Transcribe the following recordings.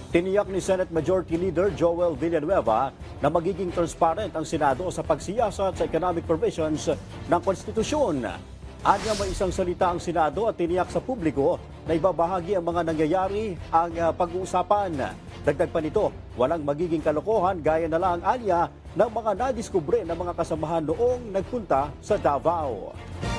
Tiniyak ni Senate Majority Leader Joel Villanueva na magiging transparent ang Senado sa pagsiyasat sa economic provisions ng konstitusyon. Anya may isang salita ang Senado at tiniyak sa publiko na ibabahagi ang mga nangyayari ang pag-uusapan. Dagdag pa nito, walang magiging kalokohan gaya na lang anya ng mga nadiskubre ng mga kasamahan noong nagpunta sa Davao.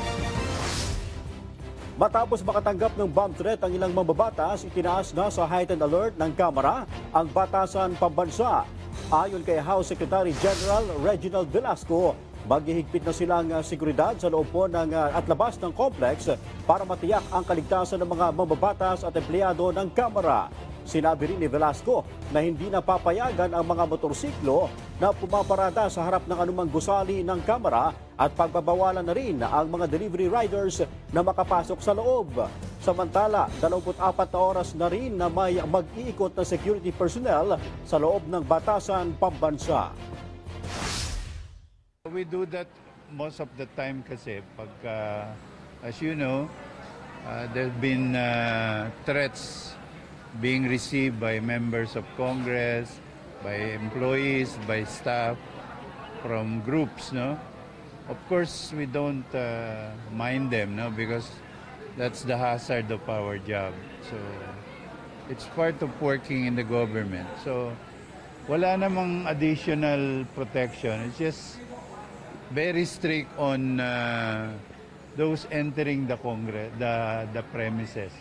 Matapos makatanggap ng bomb threat ang ilang mambabatas, itinaas na sa heightened alert ng Kamara ang batasan pambansa. Ayon kay House Secretary General Reginald Velasco, maghihigpit na silang seguridad sa loob po ng at labas ng complex para matiyak ang kaligtasan ng mga mambabatas at empleyado ng Kamara. Sinabi rin ni Velasco na hindi napapayagan ang mga motorsiklo na pumaparada sa harap ng anumang gusali ng Kamara at pagbabawalan na rin ang mga delivery riders na makapasok sa loob. Samantala, 24 na oras na rin na may mag-iikot na security personnel sa loob ng batasan pambansa. We do that most of the time kasi pag, as you know, there have been threats being received by members of Congress, by employees, by staff, from groups, no? Of course, we don't mind them, no? Because that's the hazard of our job. So, it's part of working in the government. So, wala namang additional protection. It's just very strict on those entering the Congress, the premises.